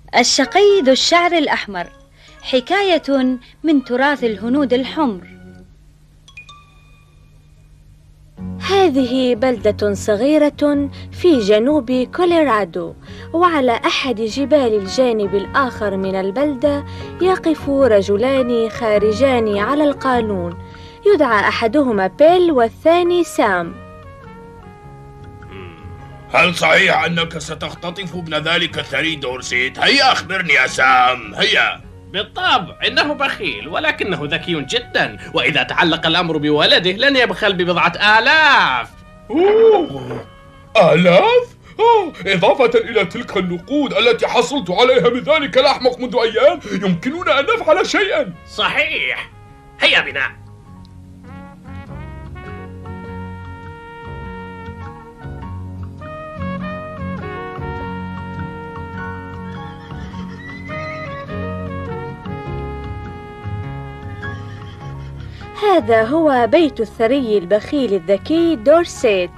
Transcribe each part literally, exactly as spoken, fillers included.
الشقي ذو الشعر الأحمر، حكاية من تراث الهنود الحمر. هذه بلدة صغيرة في جنوب كولورادو، وعلى أحد جبال الجانب الآخر من البلدة يقف رجلان خارجان على القانون، يدعى أحدهما بيل والثاني سام. هل صحيح أنك ستختطف ابن ذلك الثري دورسيت؟ هيا أخبرني يا سام، هيا. بالطبع إنه بخيل ولكنه ذكي جدا، وإذا تعلق الأمر بولده لن يبخل ببضعة آلاف. أوه. آلاف؟ آه. إضافة إلى تلك النقود التي حصلت عليها من ذلك الأحمق منذ أيام، يمكننا أن نفعل شيئا. صحيح، هيا بنا. هذا هو بيت الثري البخيل الذكي دورسيت.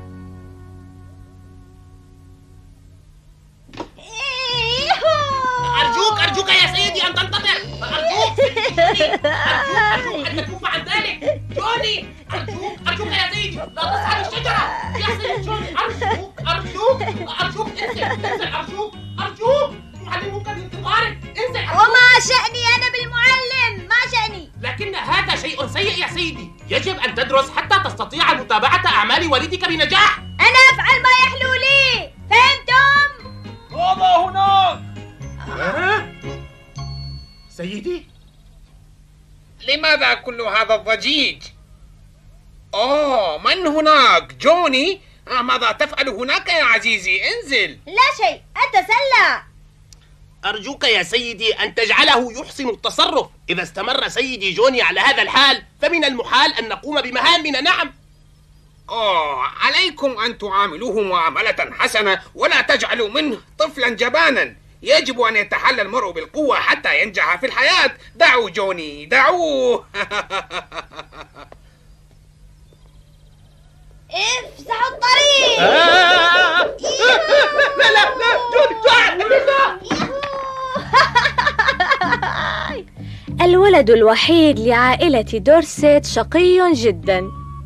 أرجوك أرجوك يا سيدي أن تنتظر، أرجوك أرجوك أرجوك أن تكف عن ذلك. جوني أرجوك أرجوك يا سيدي لا تصعد الشجرة يا سيدي جوني، أرجوك أرجوك أرجوك انزل انزل أرجوك أرجوك، معلمك بانتظارك، انزل. وما شأني أنا بالمعلم؟ ما شأني؟ لكن هذا شيء سيء يا سيدي، يجب أن تدرس حتى تستطيع متابعة أعمال والدك بنجاح. أنا أفعل ما يحلو لي، فهمتم؟ ماذا هناك؟ أه؟ سيدي؟ لماذا كل هذا الضجيج؟ أوه، من هناك؟ جوني؟ آه، ماذا تفعل هناك يا عزيزي؟ انزل. لا شيء، أتسلى. أرجوك يا سيدي أن تجعله يحسن التصرف. إذا استمر سيدي جوني على هذا الحال فمن المحال أن نقوم بمهامنا. نعم. أوه، عليكم أن تعاملوه معاملة حسنة ولا تجعلوا منه طفلا جبانا. يجب أن يتحلى المرء بالقوة حتى ينجح في الحياة. دعوا جوني، دعوه. افسحوا الطريق. لا لا لا جوني جوني. الولد الوحيد لعائلة دورسيت شقي جدا.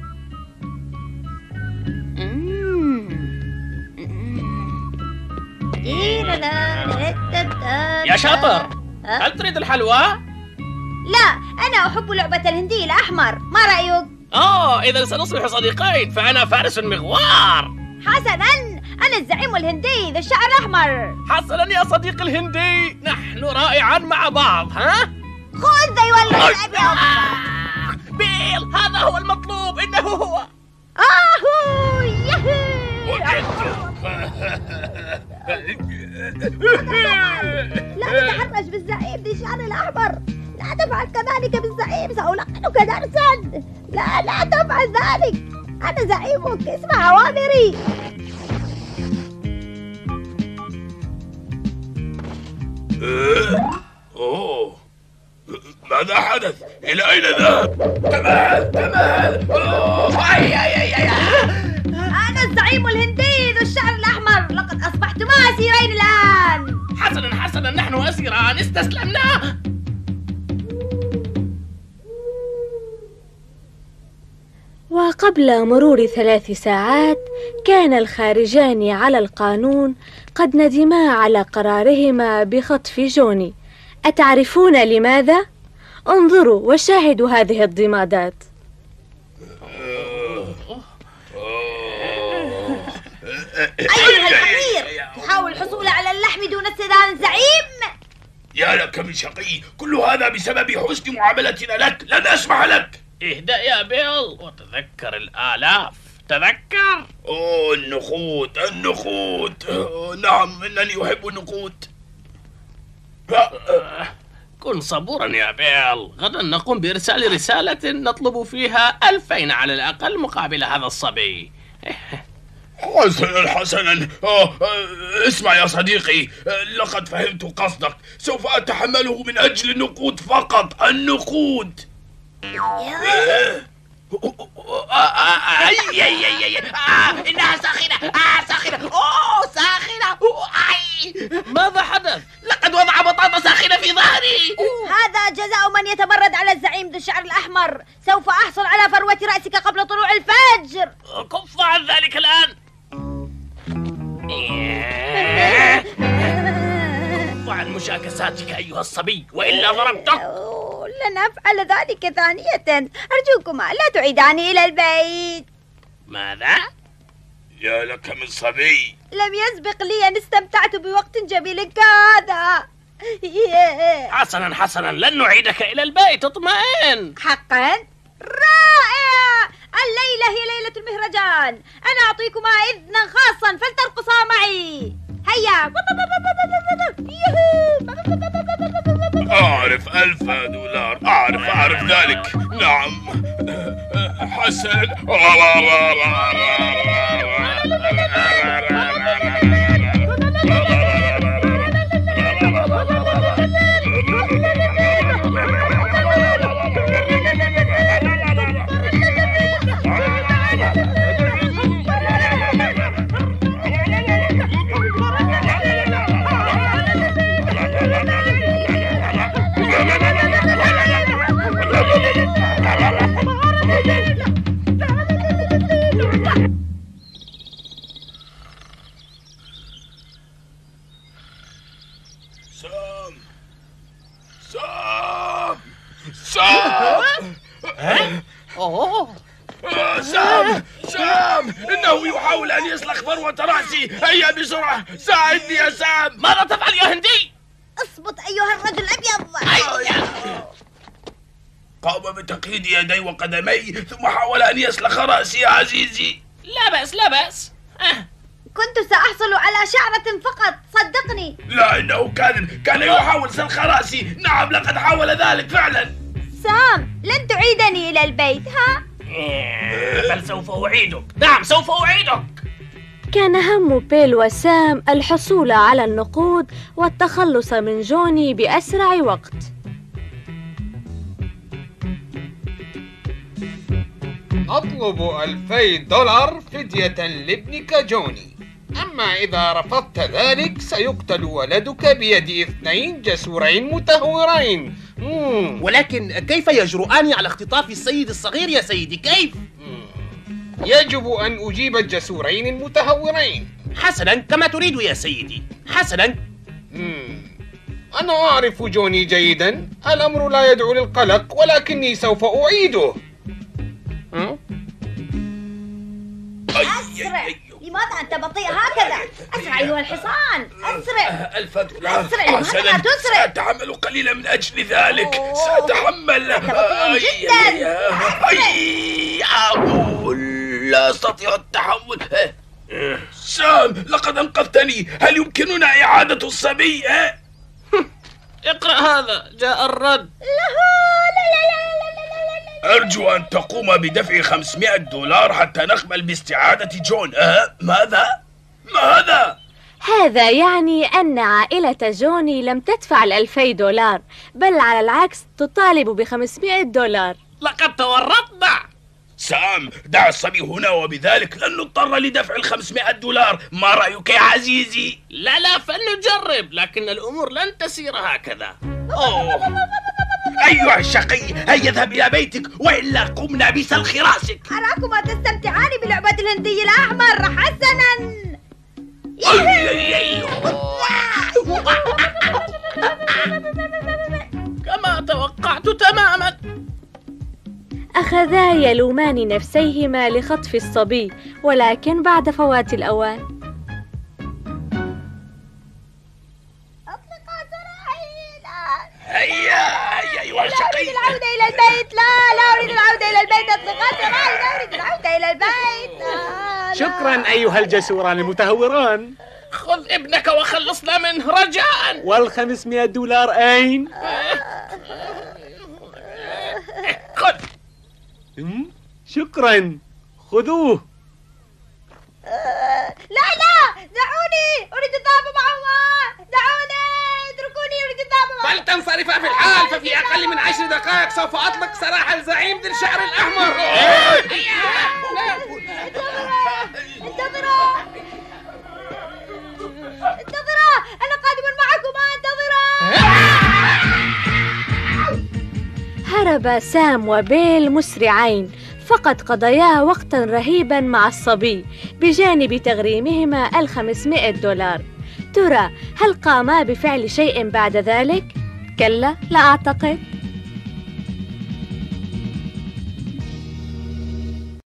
يا شاطر، هل تريد الحلوى؟ لا، أنا أحب لعبة الهندي الأحمر، ما رأيك؟ آه، إذا سنصبح صديقين، فأنا فارس مغوار. حسناً، أنا الزعيم الهندي ذو الشعر الأحمر. حسناً يا صديقي الهندي، نحن رائعاً مع بعض. ها؟ خذ ذي والله الأبيض. بيل، هذا هو المطلوب، إنه هو. آهو يهو. لا تتحرش بالزعيم ذي الشعر الأحمر، لا تفعل كذلك بالزعيم، سألقنك درسا. لا لا تفعل ذلك، أنا زعيمك، اسمع أوامري. أوه، ماذا حدث؟ إلى أين ذهب؟ كمال كمال. أوه. أي أي أي أي. أنا الزعيم الهندي ذو الشعر الأحمر، لقد أصبحتما أسيرين الآن. حسناً حسناً، نحن أسيران استسلمنا. وقبل مرور ثلاث ساعات كان الخارجان على القانون قد ندما على قرارهما بخطف جوني. أتعرفون لماذا؟ انظروا وشاهدوا هذه الضمادات. أيها الحقير، تحاول الحصول على اللحم دون استئذان الزعيم؟ يا لك من شقي، كل هذا بسبب حسن معاملتنا لك، لن أسمح لك. اهدأ يا بيل وتذكر الآلاف، تذكر. أوه، النقود النقود. أوه، نعم، إنني أحب النقود. كن صبورا يا بيل، غدا نقوم بإرسال رسالة نطلب فيها ألفين على الأقل مقابل هذا الصبي. حسنا حسنا. اسمع يا صديقي، لقد فهمت قصدك، سوف أتحمله من أجل النقود فقط، النقود. أي أي أي أي إنها ساخنة. آه ساخنة. أوه ساخنة. أي ماذا حدث؟ لقد جزاء من يتمرد على الزعيم ذو الشعر الأحمر. سوف أحصل على فروة رأسك قبل طلوع الفجر. كف عن ذلك الآن. كف عن مشاكساتك أيها الصبي وإلا ضربتك. لن أفعل ذلك ثانية. أرجوكما لا تعيداني إلى البيت. ماذا؟ يا لك من صبي. لم يسبق لي أن استمتعت بوقت جميل كهذا. حسنا حسنا، لن نعيدك إلى البيت، اطمئن. حقا؟ رائع. الليلة هي ليلة المهرجان. أنا أعطيكما إذنا خاصا فلترقصا معي. هيا. أعرف ألف دولار. أعرف أعرف ذلك. نعم. حسن. سام سام سام أوه. سام سام إنه يحاول أن يسلخ فروة رأسي. هيا بسرعة ساعدني يا سام. ماذا تفعل يا هندي؟ اصبت أيها الرجل الأبيض. قام بتقييد يدي وقدمي ثم حاول أن يسلخ رأسي يا عزيزي. لا بأس لا بأس. أه. كنت سأحصل على شعرة فقط، صدقني. لا إنه كاذب. كان يحاول سلخ رأسي. نعم لقد حاول ذلك فعلا. سام لن تعيدني إلى البيت ها؟ بل سوف أعيدك. نعم سوف أعيدك. كان هم بيل وسام الحصول على النقود والتخلص من جوني بأسرع وقت. أطلب ألفي دولار فدية لابنك جوني، أما إذا رفضت ذلك سيقتل ولدك بيد اثنين جسورين متهورين. مم. ولكن كيف يجرؤان على اختطاف السيد الصغير يا سيدي؟ كيف؟ مم. يجب أن أجيب الجسورين المتهورين. حسنا كما تريد يا سيدي. حسنا. مم. أنا أعرف جوني جيدا. الأمر لا يدعو للقلق ولكني سوف أعيده. م? أسرع. لماذا أنت بطيء هكذا؟ أسرع أيها الحصان. أسرع. ألف دولار. أسرع. لماذا لا تسرع؟ سأتحمل قليلا من أجل ذلك. سأتحمل. أنت بطيء جدا. أي أقول لا أستطيع التحمل. سام لقد أنقذتني. هل يمكننا إعادة الصبي؟ اقرأ هذا، جاء الرد. أرجو أن تقوم بدفع خمسمائة دولار حتى نقبل باستعادة جون. أه؟ ماذا؟ ماذا؟ هذا يعني أن عائلة جوني لم تدفع الألفي دولار، بل على العكس تطالب بخمسمائة دولار. لقد تورطنا. سام دع الصبي هنا وبذلك لن نضطر لدفع الخمسمائة دولار. ما رأيك يا عزيزي؟ لا لا فلنجرب، لكن الأمور لن تسير هكذا. أوه. أيها الشقي هيا اذهب إلى بيتك وإلا قمنا بسلخ رأسك. أراكما تستمتعان بلعبة الهندي الأحمر. حسنا. كما توقعت تماما. أخذا يلومان نفسيهما لخطف الصبي، ولكن بعد فوات الأوان. هيا هيا أيها الشقي. لا أريد العودة إلى البيت. لا لا أريد العودة إلى البيت. أصدقائي لا أريد العودة إلى البيت. لا. شكرا أيها الجسوران المتهوران. خذ ابنك وخلصنا منه رجاء. والخمسمائة دولار أين؟ خذ. شكرا، خذوه. لا لا دعوني، أريد الذهاب معهما. دعوني، اتركوني، أريد الذهاب معهما. فلتنصرفا في الحال، ففي أقل من عشر دقائق سوف أطلق سراح الزعيم ذي الشعر الأحمر. انتظروا انتظروا، أنا قادم معكما. انتظروا. هرب سام وبيل مسرعين، فقد قضيا وقتا رهيبا مع الصبي بجانب تغريمهما الخمسمائة دولار. ترى هل قاما بفعل شيء بعد ذلك؟ كلا، لا أعتقد.